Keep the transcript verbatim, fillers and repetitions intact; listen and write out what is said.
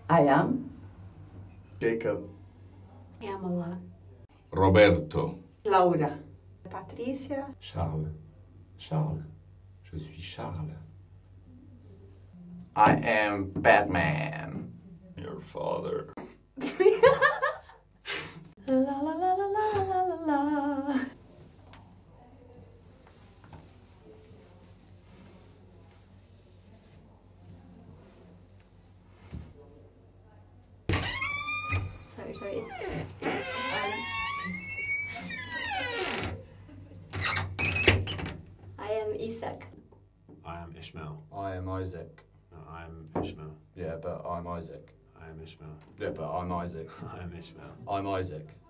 I am Jacob. Pamela. Roberto. Laura. Patricia. Charles. Charles. Je suis Charles. I am Batman. Your father. La la la la la la la la. Sorry, sorry. Um, I am Isaac. I am Ishmael. I am Isaac. No, I am Ishmael. Yeah, but I'm Isaac. I am Ishmael. Yeah, but I'm Isaac. I am Ishmael. I'm Isaac.